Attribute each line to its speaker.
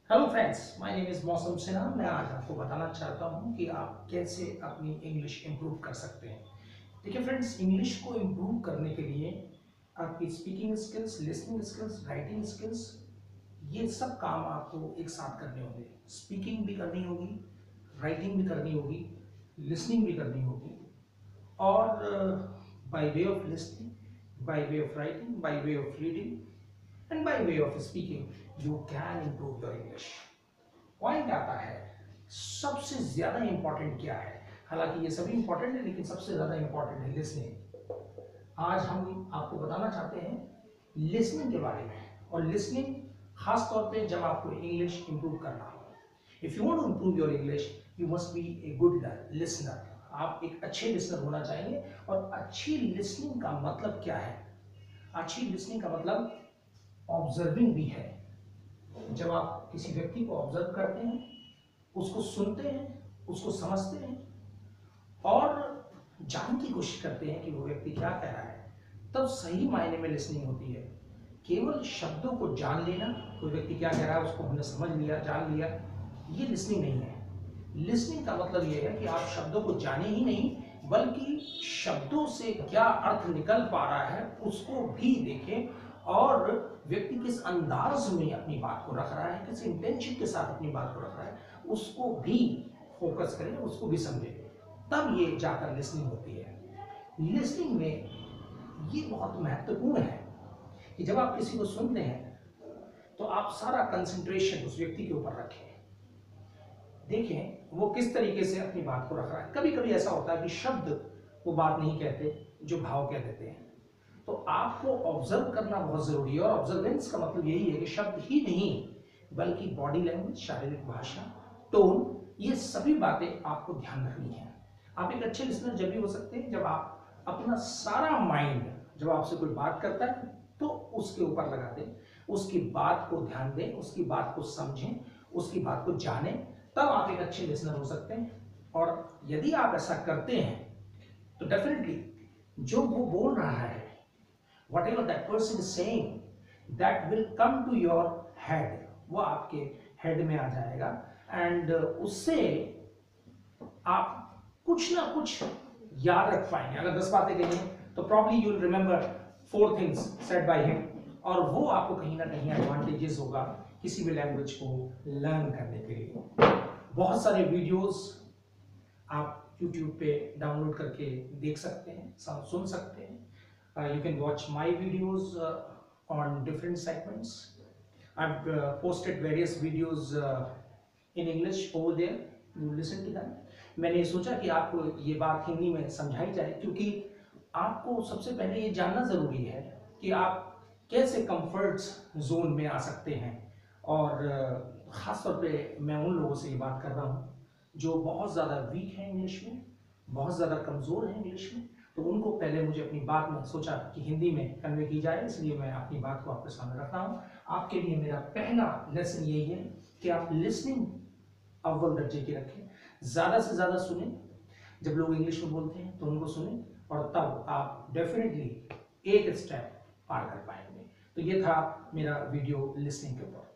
Speaker 1: Hello friends, my name is Mausam Sinha. मैं आज आपको बताना चाहता हूं कि आप कैसे अपनी इंग्लिश इम्प्रूव कर सकते हैं। देखिए फ्रेंड्स, इंग्लिश को इम्प्रूव करने के लिए आपकी speaking skills, listening skills, writing skills, ये सब काम आपको एक साथ करने होंगे। स्पीकिंग भी करनी होगी, राइटिंग भी करनी होगी, लिसनिंग भी करनी होगी। और by way of listening, by way of writing, by way of reading and by way of speaking you can improve your English। Point आता है सबसे ज्यादा इंपॉर्टेंट क्या है। हालांकि ये सभी इंपॉर्टेंट है, लेकिन सबसे ज्यादा इंपॉर्टेंट है लिसनिंग। आज हम आपको बताना चाहते हैं लिसनिंग के बारे में। और लिसनिंग खास तौर पे जब आपको इंग्लिश इंप्रूव करना हो। If you want to improve your English you must be a good listener. आप एक अच्छे लिसनर होना चाहिए। और अच्छी लिसनिंग का मतलब क्या है? अच्छी लिसनिंग का मतलब ऑब्जर्विंग भी है। जब आप किसी व्यक्ति को ऑब्जर्व करते हैं, उसको सुनते हैं, उसको समझते हैं और जानने की कोशिश करते हैं कि वो व्यक्ति क्या कह रहा है, तब सही मायने में लिसनिंग होती है। केवल शब्दों को जान लेना, कोई व्यक्ति क्या कह रहा है उसको हमने समझ लिया, जान लिया, ये लिसनिंग नहीं है। लिसनिंग का मतलब ये है कि आप शब्दों को जाने ही नहीं, बल्कि शब्दों से क्या अर्थ निकल पा रहा है उसको भी देखें। और व्यक्ति किस अंदाज में अपनी बात को रख रहा है, किस इंटेंशन के साथ अपनी बात को रख रहा है, उसको भी फोकस करें, उसको भी समझें। तब ये जाकर लिसनिंग होती है। लिसनिंग में ये बहुत महत्वपूर्ण है कि जब आप किसी को सुनते हैं तो आप सारा कंसंट्रेशन उस व्यक्ति के ऊपर रखें। देखें वो किस तरीके से अपनी बात को रख रहा है। कभी कभी ऐसा होता है कि शब्द वो बात नहीं कहते जो भाव कह देते हैं। तो आपको ऑब्जर्व करना बहुत जरूरी है। और ऑब्जर्वेंस का मतलब यही है कि शब्द ही नहीं बल्कि बॉडी लैंग्वेज, शारीरिक भाषा, टोन, ये सभी बातें आपको ध्यान रखनी है। आप एक अच्छे लिसनर जब भी हो सकते हैं जब आप अपना सारा माइंड, जब आपसे कोई बात करता है तो उसके ऊपर लगा दें, उसकी बात को ध्यान दें, उसकी बात को समझें, उसकी बात को जानें, तब आप एक अच्छे लिसनर हो सकते हैं। और यदि आप ऐसा करते हैं तो डेफिनेटली जो वो बोल रहा है, whatever that person is saying, that will come to your head, वो आपके हेड में आ जाएगा। एंड उससे आप कुछ ना कुछ याद रख पाएंगे। अगर 10 बातें कही तो probably you will remember 4 things said by him. और वो आपको कहीं ना कहीं एडवांटेजेस होगा किसी भी लैंग्वेज को लर्न करने के लिए। बहुत सारे वीडियोस आप YouTube पे डाउनलोड करके देख सकते हैं, सुन सकते हैं। You can watch my videos on different segments. I've posted various videos in English over there. You listen to them. मैंने सोचा कि आपको ये बात हिंदी में समझाई जाए, क्योंकि आपको सबसे पहले ये जानना ज़रूरी है कि आप कैसे कंफर्ट जोन में आ सकते हैं। और ख़ास तौर पे मैं उन लोगों से ये बात कर रहा हूँ जो बहुत ज़्यादा वीक हैं इंग्लिश में, बहुत ज़्यादा कमज़ोर हैं इंग्लिश में। तो उनको पहले मुझे अपनी बात में सोचा कि हिंदी में कन्वे की जाए, इसलिए मैं अपनी बात को आपके सामने रख रहा हूँ। आपके लिए मेरा पहला लेसन यही है कि आप लिसनिंग अव्वल दर्जे की रखें, ज़्यादा से ज़्यादा सुने। जब लोग इंग्लिश में बोलते हैं तो उनको सुने, और तब आप डेफिनेटली एक स्टेप पार कर पाएंगे। तो ये था मेरा वीडियो लिसनिंग के ऊपर।